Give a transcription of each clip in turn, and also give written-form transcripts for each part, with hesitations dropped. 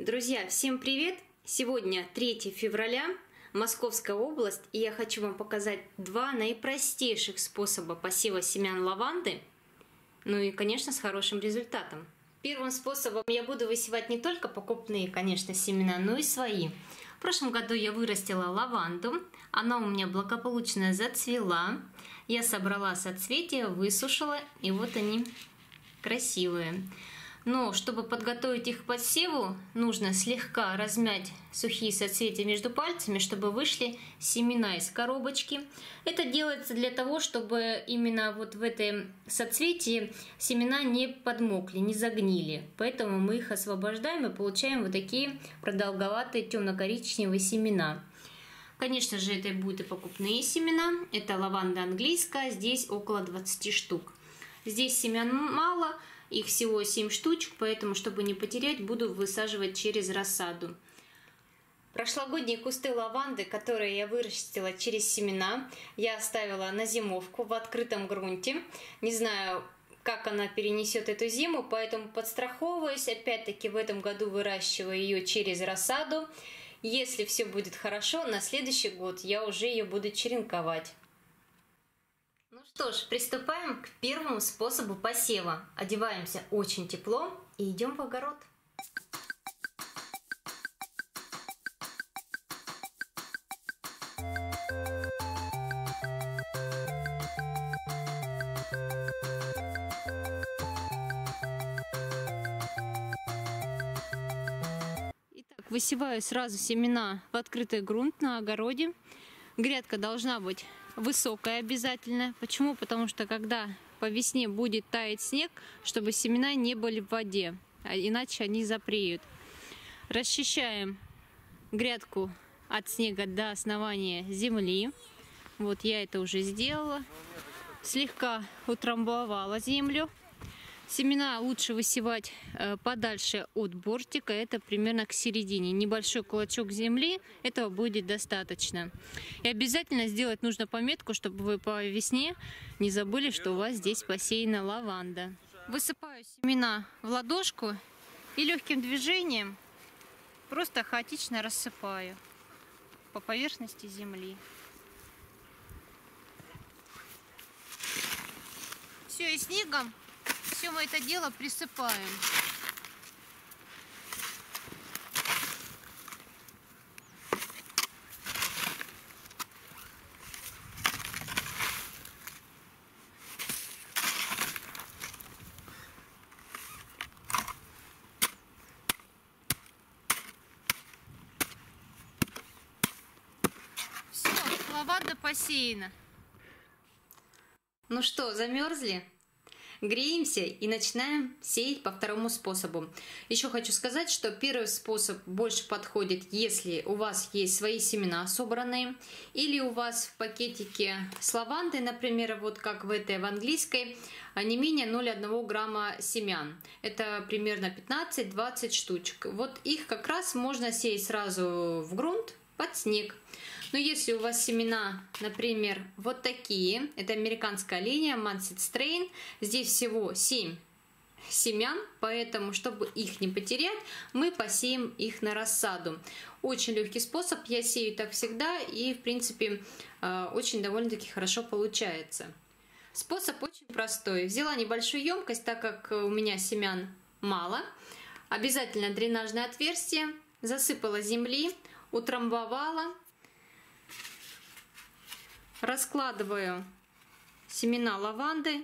Друзья, всем привет! Сегодня 3 февраля, Московская область, и я хочу вам показать два наипростейших способа посева семян лаванды, ну и, конечно, с хорошим результатом. Первым способом я буду высевать не только покупные, конечно, семена, но и свои. В прошлом году я вырастила лаванду, она у меня благополучно зацвела, я собрала соцветия, высушила, и вот они красивые. Но чтобы подготовить их к посеву, нужно слегка размять сухие соцветия между пальцами, чтобы вышли семена из коробочки. Это делается для того, чтобы именно вот в этой соцветии семена не подмокли, не загнили. Поэтому мы их освобождаем и получаем вот такие продолговатые темно-коричневые семена. Конечно же, это будут и покупные семена. Это лаванда английская, здесь около 20 штук. Здесь семян мало. Их всего 7 штучек, поэтому, чтобы не потерять, буду высаживать через рассаду. Прошлогодние кусты лаванды, которые я вырастила через семена, я оставила на зимовку в открытом грунте. Не знаю, как она перенесет эту зиму, поэтому подстраховываюсь. Опять-таки в этом году выращиваю ее через рассаду. Если все будет хорошо, на следующий год я уже ее буду черенковать. Ну что ж, приступаем к первому способу посева. Одеваемся очень тепло и идем в огород. Итак, высеваю сразу семена в открытый грунт на огороде. Грядка должна быть высокая обязательно. Почему? Потому что когда по весне будет таять снег, чтобы семена не были в воде, иначе они запреют. Расчищаем грядку от снега до основания земли. Вот я это уже сделала. Слегка утрамбовала землю. Семена лучше высевать подальше от бортика, это примерно к середине. Небольшой клочок земли, этого будет достаточно. И обязательно сделать нужно пометку, чтобы вы по весне не забыли, что у вас здесь посеяна лаванда. Высыпаю семена в ладошку и легким движением просто хаотично рассыпаю по поверхности земли. Все, и снегом все мы это дело присыпаем. Все, лаванда посеяна. Ну что, замерзли? Греемся и начинаем сеять по второму способу. Еще хочу сказать, что первый способ больше подходит, если у вас есть свои семена собранные, или у вас в пакетике с лавандой, например, вот как в этой, в английской, не менее 0,1 грамма семян. Это примерно 15-20 штучек. Вот их как раз можно сеять сразу в грунт под снег. Но если у вас семена, например, вот такие, это американская линия, Munset Strain, здесь всего 7 семян, поэтому, чтобы их не потерять, мы посеем их на рассаду. Очень легкий способ, я сею так всегда, и, в принципе, очень довольно-таки хорошо получается. Способ очень простой. Взяла небольшую емкость, так как у меня семян мало. Обязательно дренажное отверстие, засыпала земли, утрамбовала. Раскладываю семена лаванды,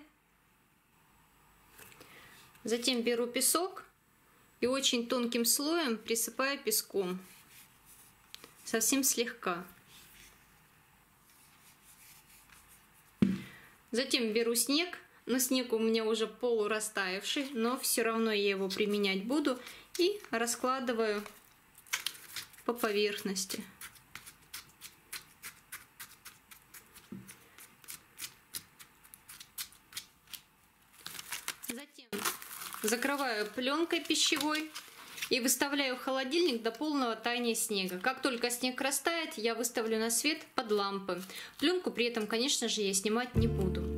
затем беру песок и очень тонким слоем присыпаю песком, совсем слегка. Затем беру снег, но снег у меня уже полурастаявший, но все равно я его применять буду, и раскладываю по поверхности. Затем закрываю пленкой пищевой и выставляю в холодильник до полного таяния снега. Как только снег растает, я выставлю на свет под лампы. Пленку при этом, конечно же, я снимать не буду.